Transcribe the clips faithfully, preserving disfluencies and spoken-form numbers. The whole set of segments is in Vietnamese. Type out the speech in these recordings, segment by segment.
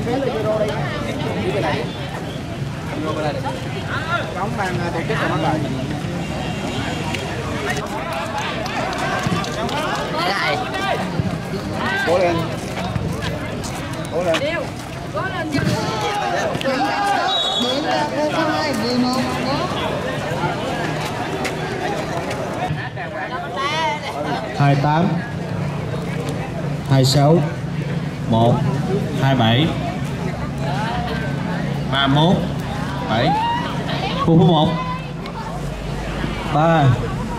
Bóng đang tổ chức rồi mọi người. Đây. Cố lên. Cố lên. Cố lên. Điểm là cô có hai mười một. hai tám hai sáu một hai bảy ba mốt bảy khu phố một ba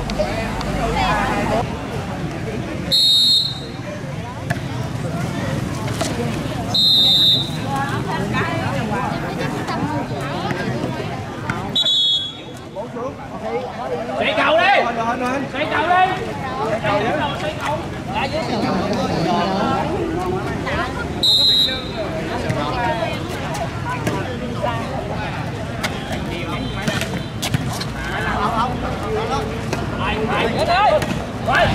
Chạy cầu đi! Chạy cầu đi! Chạy cầu! Lại dưới cầu! Lại, đến đây! Rồi!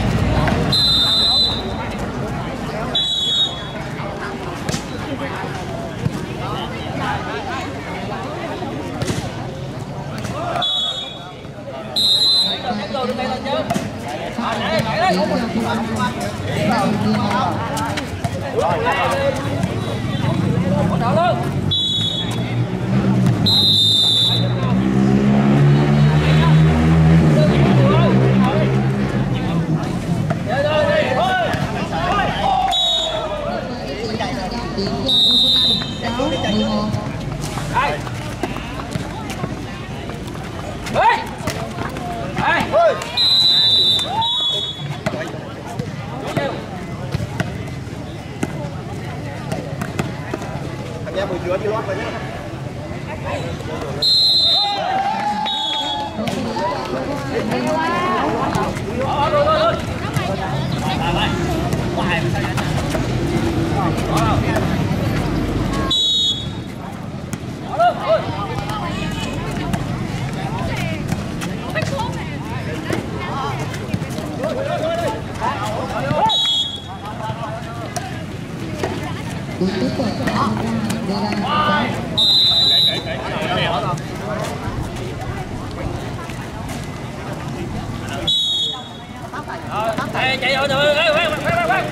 Chạy rồi rồi, ê, khoan, khoan, khoan, khoan.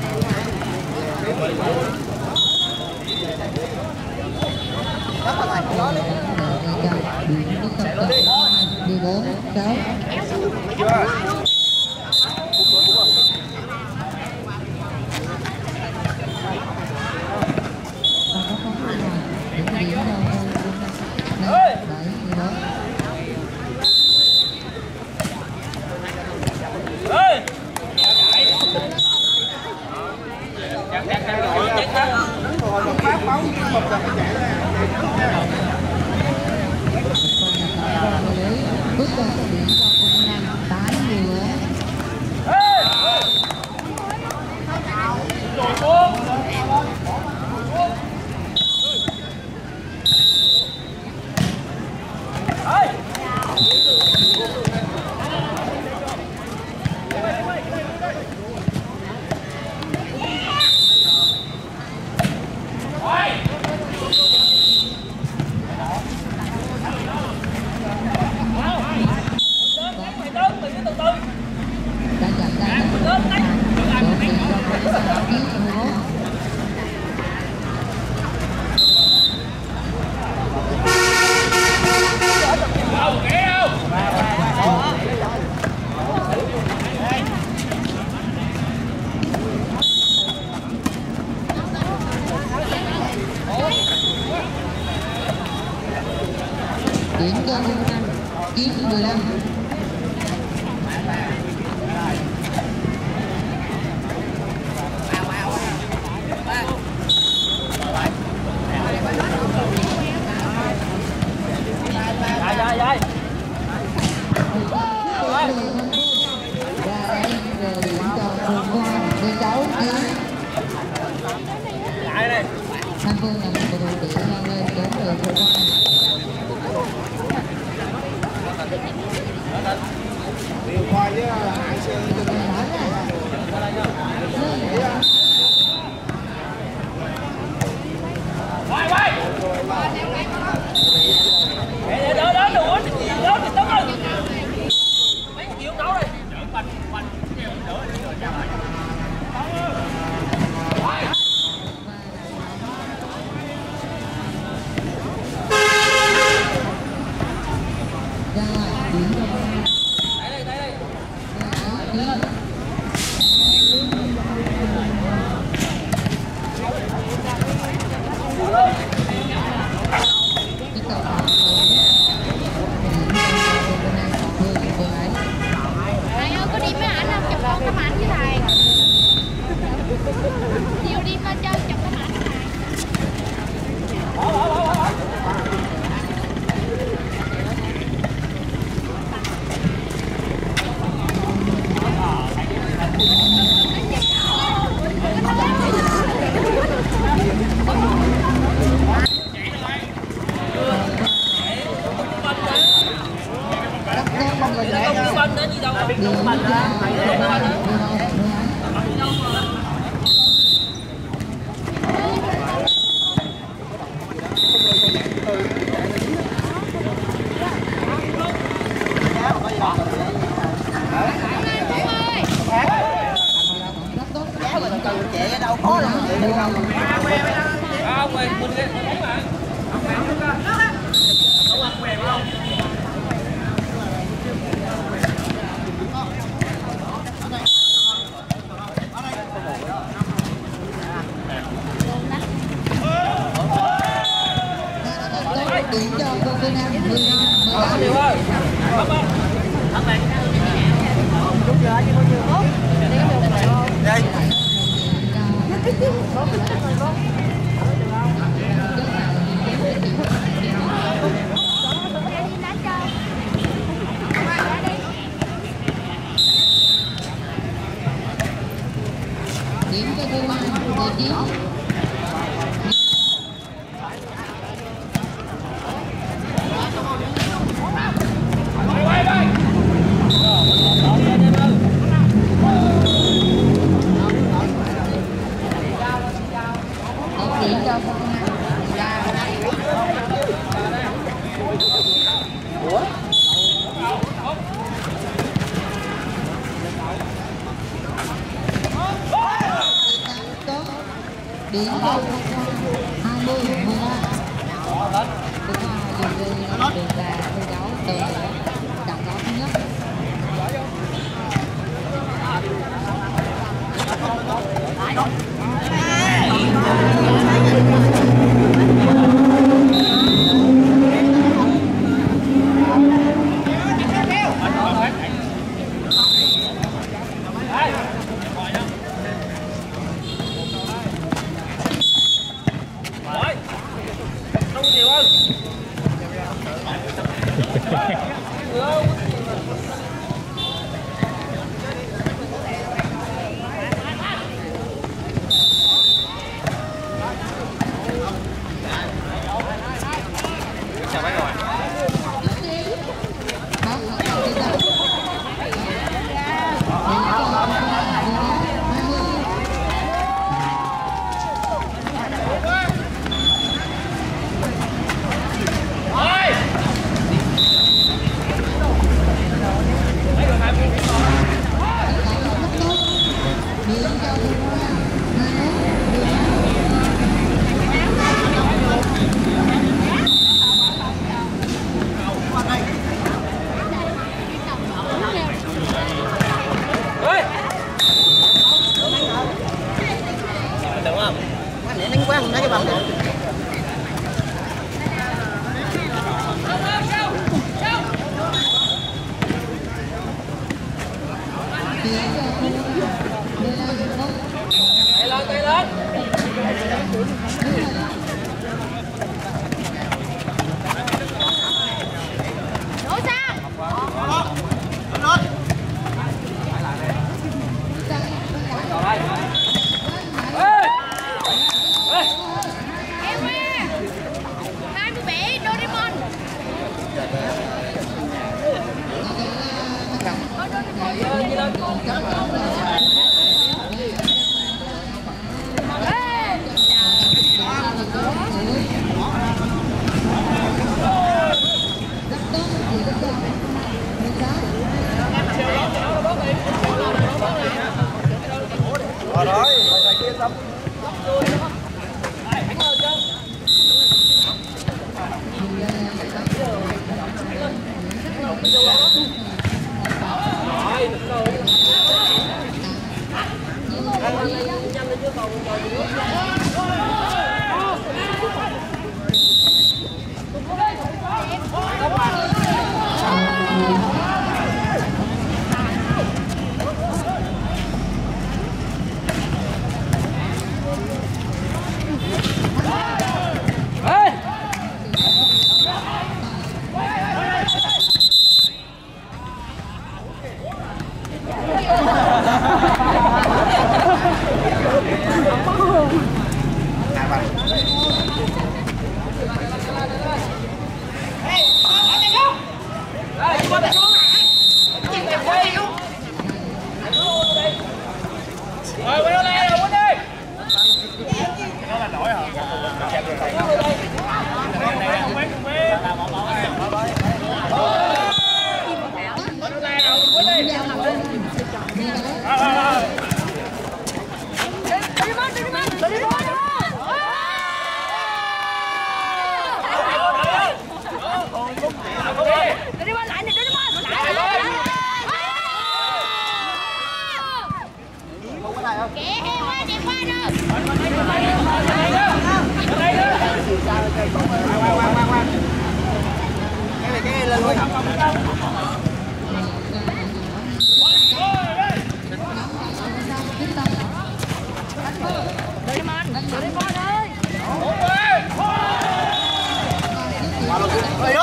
mười bốn, sáu. Bước qua số điểm cho công năm tám mười. Điểm cho năm chín mười lăm. Thanh Phương là một cầu thủ tự nâng lên đến từ Phú Quang. Điều khoa với Hải Sơn. Điểm cho cô Việt Nam mười lăm mười lăm. Đây. Điểm cho cô Mai mười chín. Điểm cho hai mươi mười ba. Đúng rồi, dùng được là thi đấu từ trận đấu thứ nhất.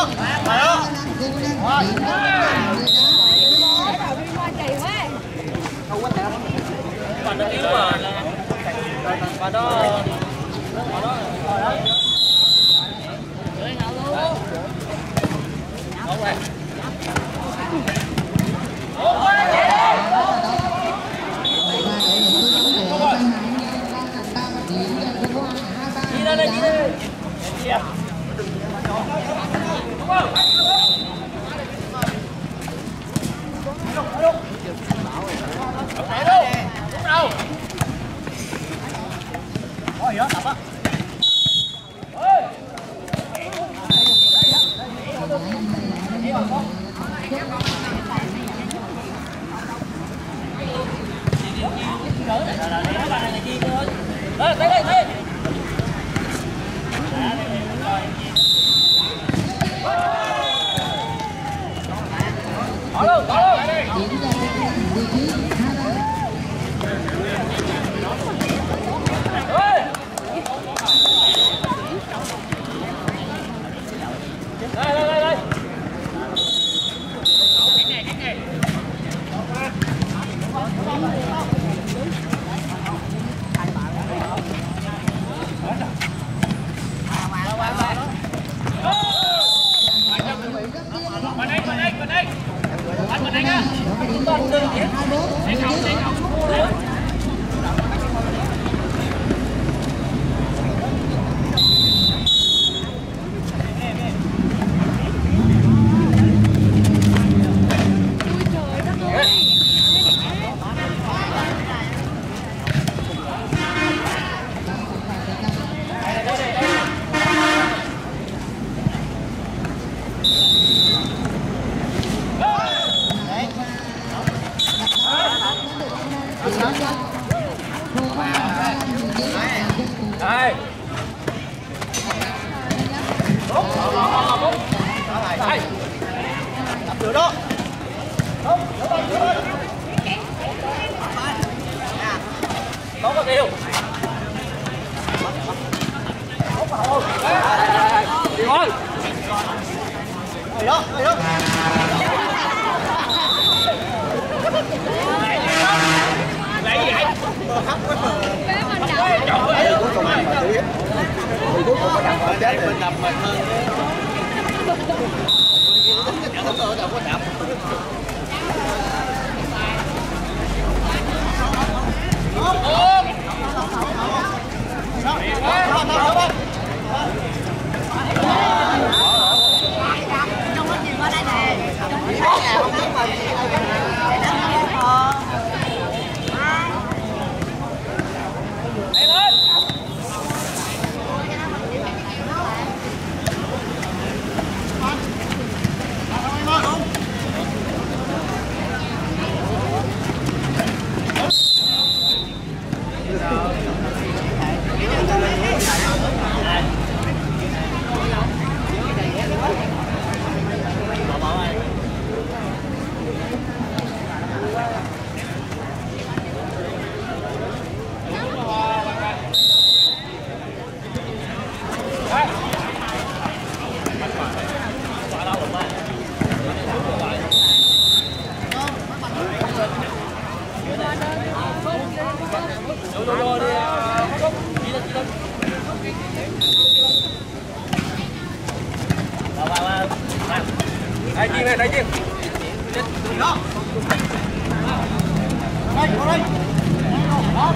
Còn nó yếu mà. Còn đó. Đi ra đây, đi ra đây. Đây, đây, đây. Bỏ luôn, bỏ luôn. Đây, đây, đây, đây. Bên đây, bên đây, bên đây. Anh bên đây nha. Con đơn giản. Để không, để không. Đây. Đúng. Đúng. Đây. Đập được đó. Đúng. Đúng rồi, đúng rồi. Tốt có tiêu. Đi thôi. Đi đó, đi đó. Lấy gì vậy? Cuối cùng mình mà tiếp. Cuối cùng mình đập mà chết mình đập mình hơn. Đúng rồi, đâu có đập. Không có chìm qua đây nè. Không biết mà gì đâu. Đây lên. Đây chim này, đây chim. Đó. Đây, vào đây. Đó.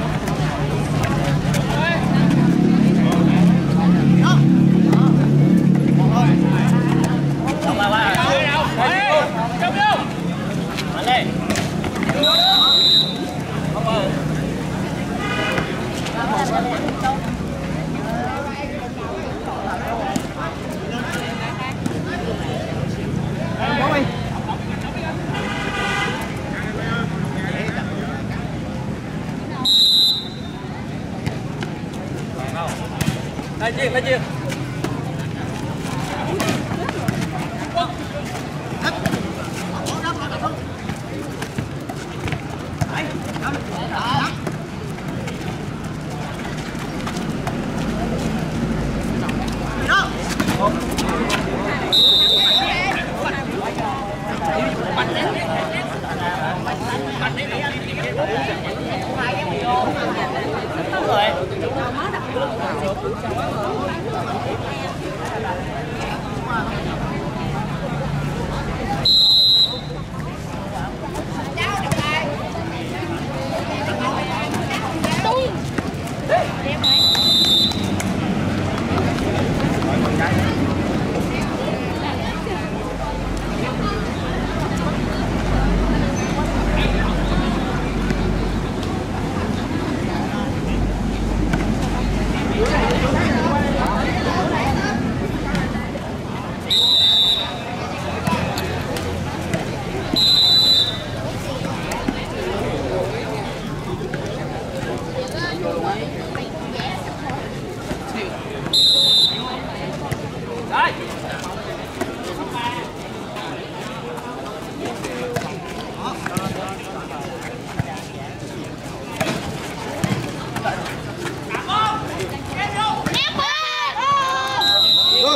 Đây chiên, đây chiên.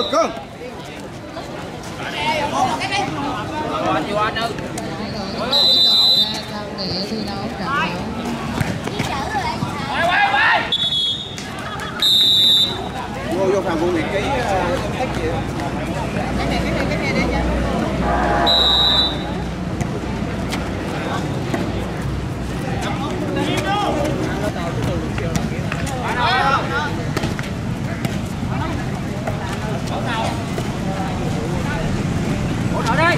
Cương, Cương. Qua chưa anh ơi. Vô vô phòng quân liệt ký công tác gì? Cái này cái này cái này đây nha. Ở đây.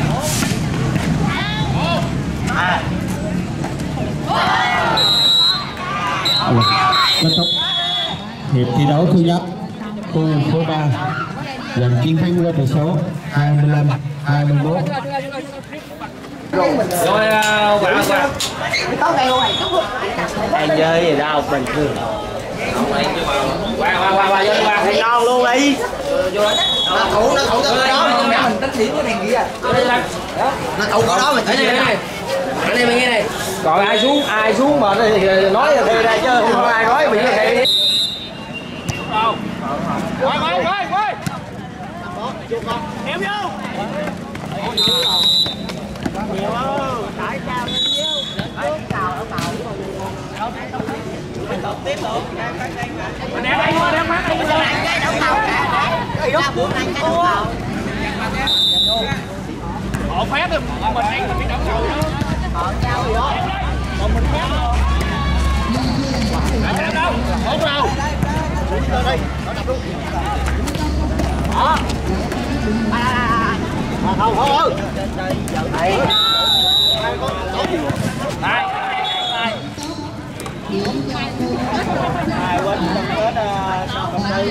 Kết thúc hiệp thi đấu thứ nhất khu phố ba, giành chiến thắng với tỷ số hai mươi lăm hai mươi mốt. Rồi quả quả. Anh chơi gì đâu bình thường. Qua qua qua qua qua Thì non luôn đi. Nó thủ nó thủ cái đó mình tính điểm cái này kia. Nó thủ cái đó mình chỉ này. Anh em nghe này. Rồi ai xuống ai xuống mà thì nói thì ra chứ không ai nói bị cái gì. Quay quay quay quay. Kéo vô. Nhiều không? Tại sao nhiều? Cào ở cào. Tiếp luôn. Ném anh qua ném mắt anh Đấu cầu ra buồn anh cái đấu cầu. họ phép được mình anh phải đấu cầu đó. Họ trao gì đó. Còn mình phép đâu. Đâu đâu. Không đâu. Đây, nó đập luôn. Đó. Mà không không ơi. Đây. Ai có tốt gì. Đây. Ai quên đừng đến sao cầm đây.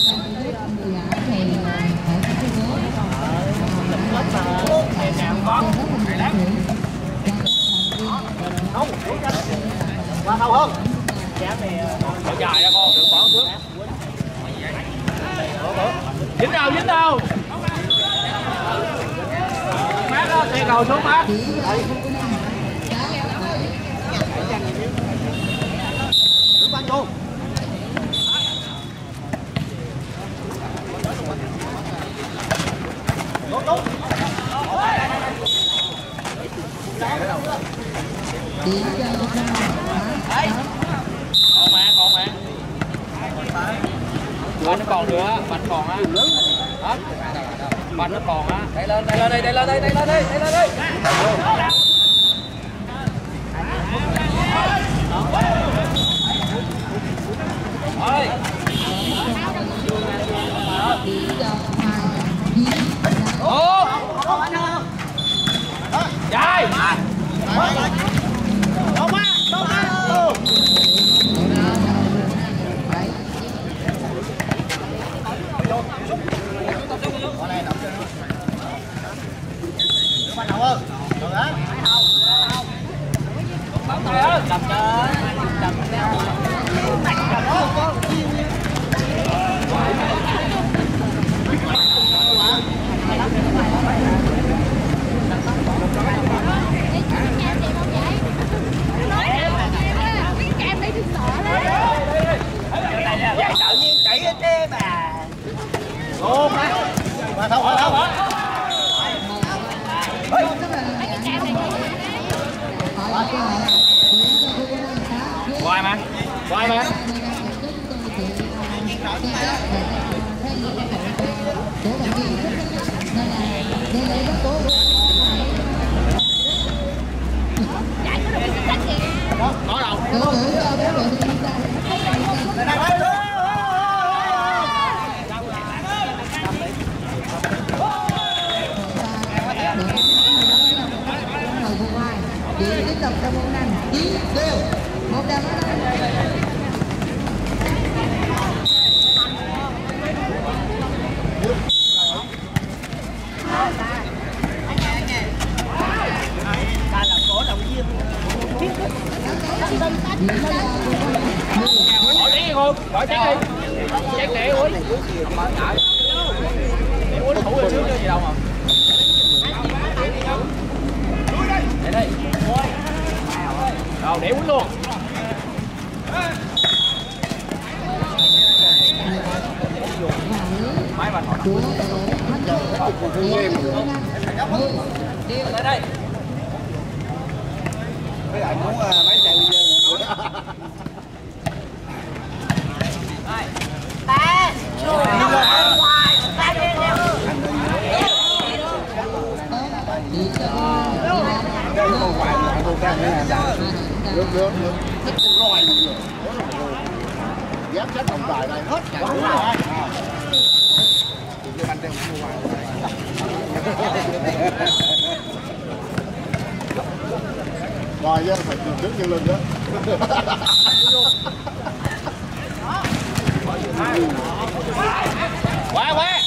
Không. Qua không không. Bỏ dài ra con, đừng bỏ trước. Dính đâu, dính đâu. Mát đó, xe cầu xuống mát. Đứng bắn luôn. Tốt tốt. Còn mà, còn mà. Bánh nó còn nữa, bánh còn á. Hết. Bánh nó còn á. Đẩy lên, đẩy lên đây, đẩy lên đây, đẩy lên đây, đẩy lên đây. Ơi. Ô. Chạy. Đâu quá, đâu quá. Đập lên. Đập Vậy tự nhiên chạy hết thế bà. Ô má. Mà không, không, không. Quay mà. Quay mà. Có đâu. Tiếp tục trong môn năm chín đều một đêm Ta là cổ động viên. Bỏ chén đi cô, bỏ chén đi. Chén để uống. Để uống thủ rồi trước gì đâu mà. Để đây. Rồi để uống luôn. Máy bàn hỏi Chúa tới đây. Mấy bạn muốn mấy chạy video nữa. Ba, trời ơi, hoài, ba đi nè. Cái con hoài mà tôi đang thế này. Được được được. Thích con loài luôn. Dám chết trọng tài này hết cả đúng rồi. Cái bánh đeo mua hoài. Rồi chứ phải đứng như lưng đó. Quá quá.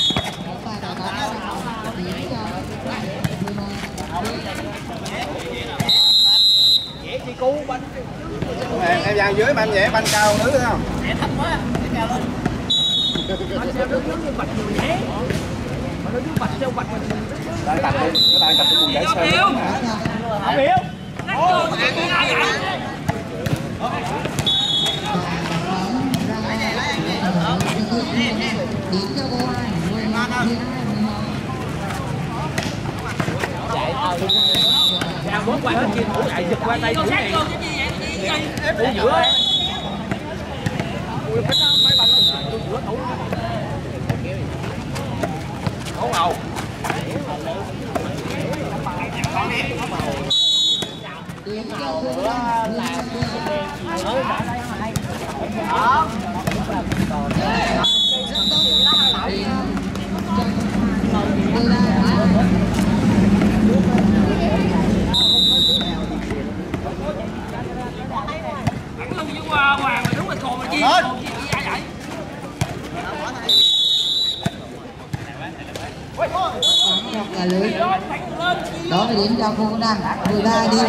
Dễ chi cú bánh. Em, em dàn dưới mà em nhẹ bánh cao nữa không? Nhẹ thấp quá, nhẹ cao lên. Bánh sao đứng giống như bạch nhiều nhé. Mà nó đứng bạch sao bạch mình. Đang tập đi, nó đang tập cái quần giải sơn. Không hiểu. Đang bốn quay hết kia thủ lại giật qua tay thủ này. Thủ giữa. Ui cái mấy bạn nó thủ giữa thủ. Thủ ngầu. Là lưới. Đó là điểm cho Phú Đăng mười ba điều.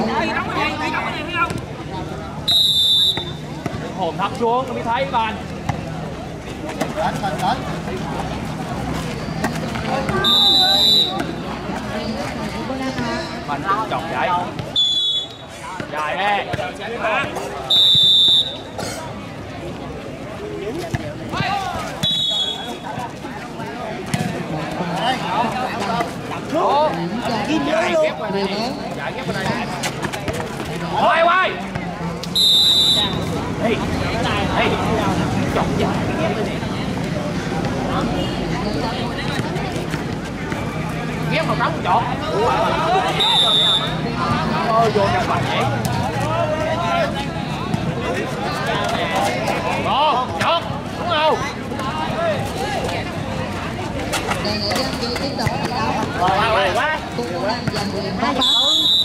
Hồn thấp xuống nó mới thấy bàn. Đánh đánh đánh. Mình chọc chạy. Dài nè. Ủa, kim dưới luôn. Chạy ghép bên này. Quay quay. Đi. Đi. Chọc dài. Ghép vào trống chọn. Ôi vô nhà bạn vậy. Ngon, chọn. Đúng không? Đề nghị đăng ký tiến độ thi đấu. Quá quá quá. Phú Đăng giành quyền báo báo.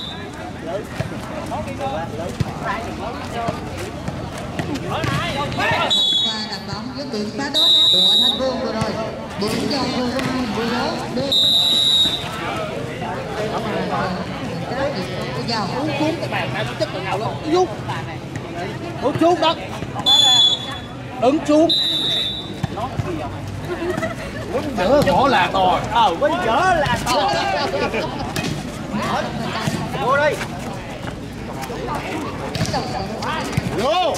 Và đặt bóng với tiền phá tốt của Thanh Vương vừa rồi. Điểm cho Phú Đăng mười bốn được. Cái gì của giàu uống xuống cái bàn này chất lượng nào luôn. Uống. Uống xuống đó. Đứng xuống. Đỡ gõ là to. Ờ, quýnh chở là to. Vô đi. Vô.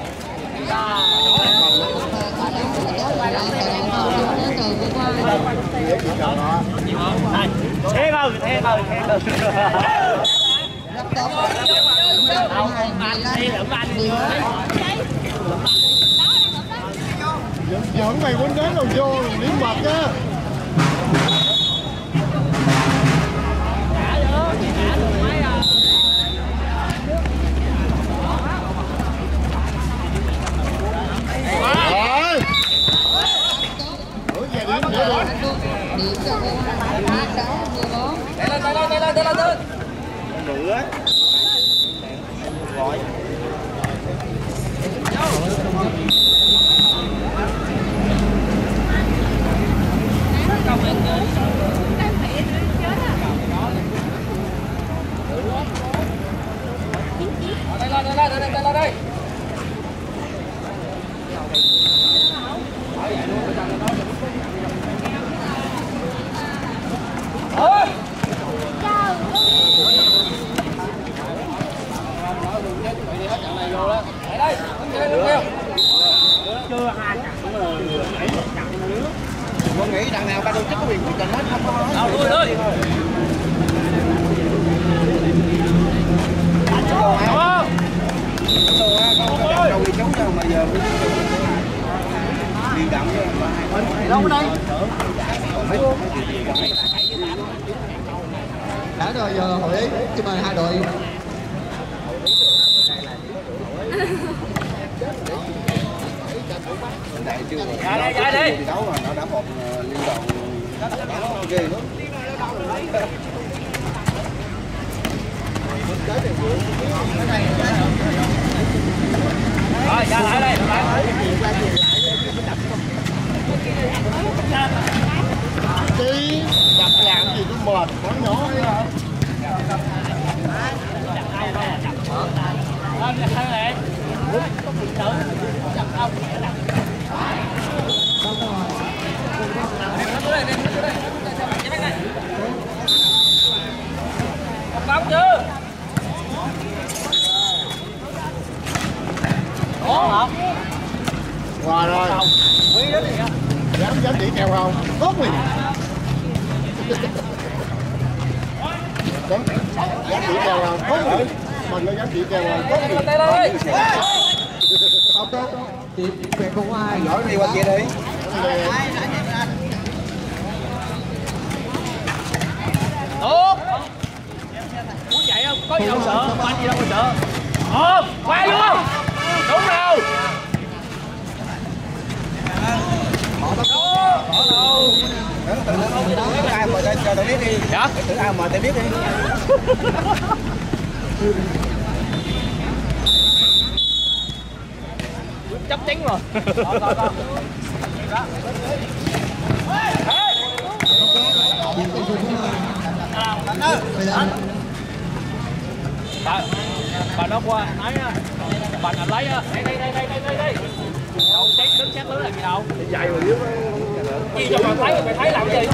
Thế ơi, thế ơi, thế ơi. Rất tốt. Dẫn mày quýnh đến rồi vô, điểm mặt nha. Rồi. Ủa về điểm nữa rồi. Điểm cho cô hai sáu mười bốn. Đây lên, đây lên, đây lên, đây lên, đây lên. Nữa. Rồi. Đây lên, đây lên, đây lên, đây lên đây. Ôi. nghĩ đằng nào ba đôi chức có quyền quyết định hết, không có nói. Đâu lui thôi. Đúng không? Đồ á, con đâu đi trốn đâu mà giờ đi đậm với đâu đây? Đã rồi giờ hội ý xin mời hai đội. Ra đây, ra đây. Đấu mà nó đã một liên đoàn nó ghê lắm. Rồi, ra lại đây, lại. Đi đập làm gì cũng mệt, quá nhỏ ấy hả? Lên đây này. Bóng chưa? Ủa không? Rồi rồi. Quý đến gì Dám dám chỉ kèo không? Tốt mình. Dám dám chỉ kèo không? Tốt mình. Mình có dám chỉ kèo không? Tốt mình. Đây đây. Tốt tốt. Chị về không ai. Giỏi đi qua kia đi. Tốt. Muốn chạy không? Có gì đâu sợ, banh gì đâu mà sợ. Ồ, quay luôn. Đúng rồi. Thử ai mời tay cho tao biết đi. Dạ? Thử ai mời tao biết đi. Chấp chắn rồi. Bà, bà nó qua nói á, bà anh lấy á, đây đây đây đây đây đây đây. Đâu xét đứng xét lưới làm gì đâu. Dày rồi yếu. Gì cho mày thấy, mày thấy làm gì?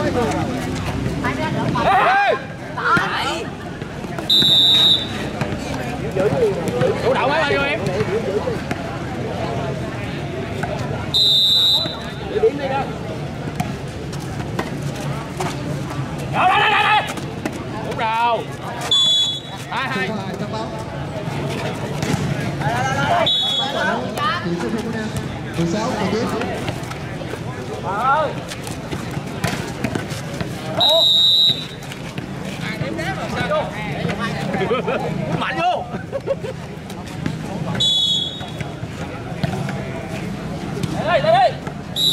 Ê! Đủ đậu mấy bao nhiêu em? Điểm đi đó. Đó đây đây đây đây. Đúng rồi. Hai hai. mười sáu một tiếp. Ơi. Ủa. Em đá mà sao vô. Mạnh vô. Đây đây đây.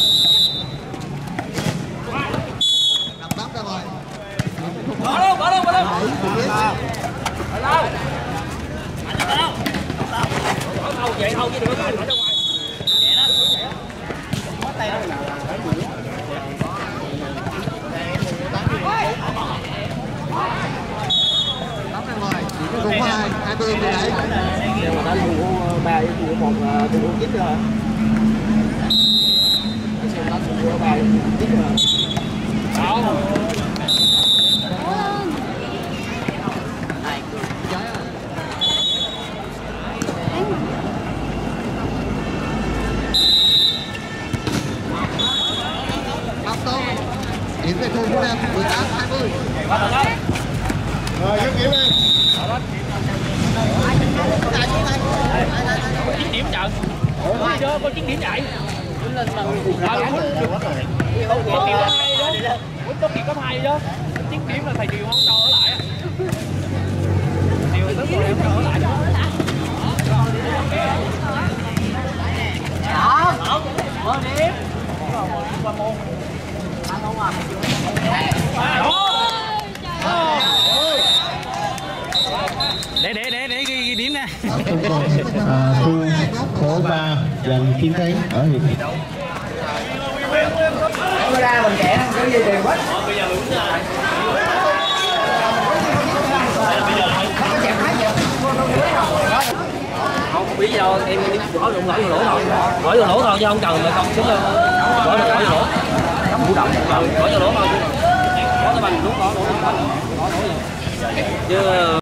Đập bắp ra rồi. Bỏ đâu, bỏ đâu, bỏ đâu. Bỏ đâu. Mạnh đâu. Bỏ đâu vậy thôi chứ đừng có mạnh ở trong ngoài. Vậy đó. Có tay đâu. Bắp ra rồi. Chỉ có hai, hai mươi đi đấy. Nhưng mà đánh của ba với của một là của chín rồi. Cái xe đánh của ba với chín rồi. Đâu. Bắp tốt. Điểm về khu của Nam mười tám hai mươi. Rồi, giúp điểm đi. Có chín điểm trận. Có gì đó, có chín điểm chạy. Lên mà. Có kiểu có hai đó. Có kiểu có hai đó. chín điểm là thầy Điều không cho ở lại á. Điều tức rồi không cho ở lại đâu. Đó. Mở điểm. Qua môn. Ăn không à? Để để để để ghi điểm nè. À, khu phố ba giành chiến thắng ở hiệp Nó ra mình trẻ không có gì tiền quá. Không biết đâu em đi bỏ đụng lỗi lỗ thôi, bỏ vô lỗ thôi chứ không cần mà con xuống đâu, bỏ bỏ vô lỗ, chủ động, bỏ vô lỗ thôi, bỏ cái bằng đúng bỏ lỗ, bỏ lỗ chứ.